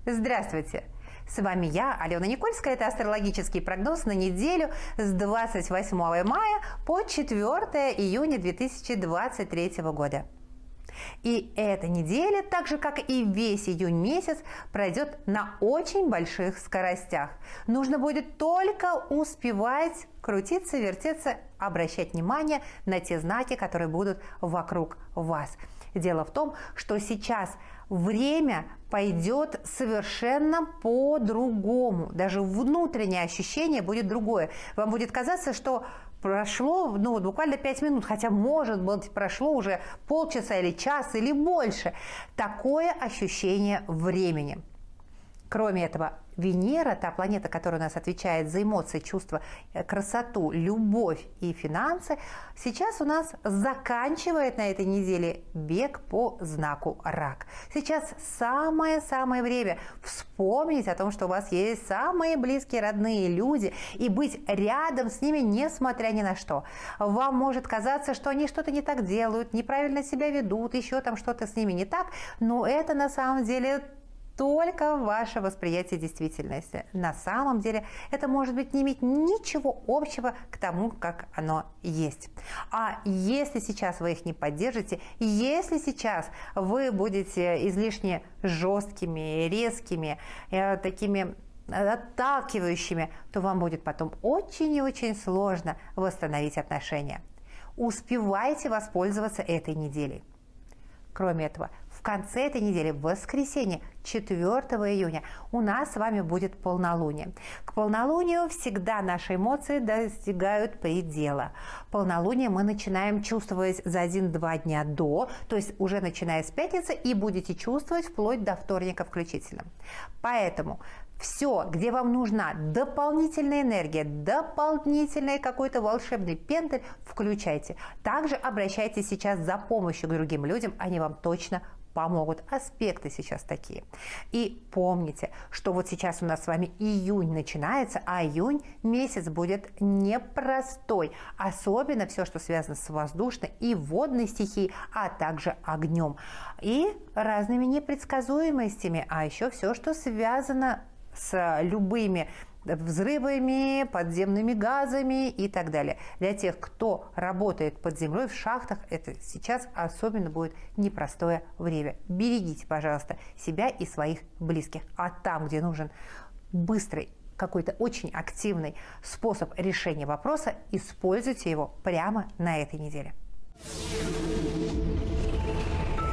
Здравствуйте! С вами я, Алена Никольская. Это астрологический прогноз на неделю с 28 мая по 4 июня 2023 года. И эта неделя, так же как и весь июнь месяц, пройдет на очень больших скоростях. Нужно будет только успевать крутиться, вертеться, обращать внимание на те знаки, которые будут вокруг вас. Дело в том, что сейчас время пойдет совершенно по-другому. Даже внутреннее ощущение будет другое. Вам будет казаться, что прошло буквально 5 минут, хотя, может быть, прошло уже полчаса или час или больше. Такое ощущение времени. Кроме этого, Венера, та планета, которая у нас отвечает за эмоции, чувства, красоту, любовь и финансы, сейчас у нас заканчивает на этой неделе бег по знаку Рак. Сейчас самое-самое время вспомнить о том, что у вас есть самые близкие, родные люди, и быть рядом с ними, несмотря ни на что. Вам может казаться, что они что-то не так делают, неправильно себя ведут, еще там что-то с ними не так, но это на самом деле только ваше восприятие действительности. На самом деле это может быть не иметь ничего общего к тому, как оно есть. А если сейчас вы их не поддержите, если сейчас вы будете излишне жесткими, резкими, такими отталкивающими, то вам будет потом очень и очень сложно восстановить отношения. Успевайте воспользоваться этой неделей. Кроме этого, в конце этой недели, в воскресенье, 4 июня, у нас с вами будет полнолуние. К полнолунию всегда наши эмоции достигают предела. Полнолуние мы начинаем чувствовать за 1-2 дня до, то есть уже начиная с пятницы, и будете чувствовать вплоть до вторника включительно. Поэтому все, где вам нужна дополнительная энергия, дополнительный какой-то волшебный пентель, включайте. Также обращайтесь сейчас за помощью к другим людям, они вам точно помогут. Аспекты сейчас такие. И помните, что вот сейчас у нас с вами июнь начинается, а июнь месяц будет непростой. Особенно все, что связано с воздушной и водной стихией, а также огнем. И разными непредсказуемостями, а еще все, что связано с любыми взрывами, подземными газами и так далее. Для тех, кто работает под землей в шахтах, это сейчас особенно будет непростое время. Берегите, пожалуйста, себя и своих близких. А там, где нужен быстрый, какой-то очень активный способ решения вопроса, используйте его прямо на этой неделе.